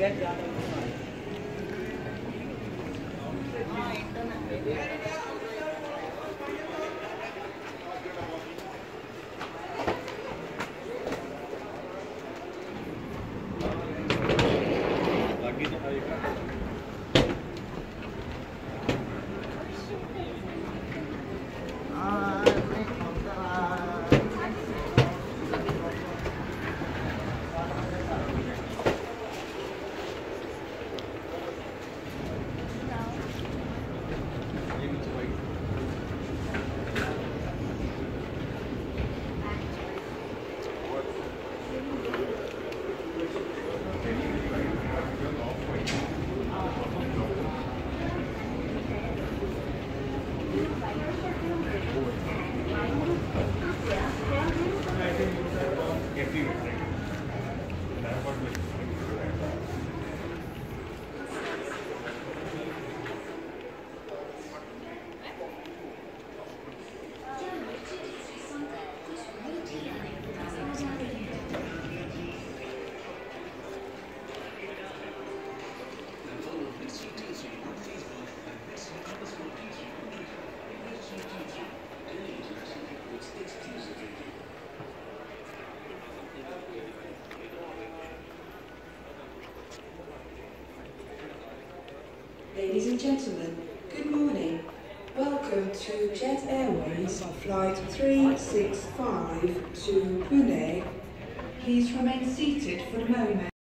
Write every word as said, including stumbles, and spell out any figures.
Ladies and gentlemen, good morning. Welcome to Jet Airways Flight three six five to Pune. Please remain seated for the moment.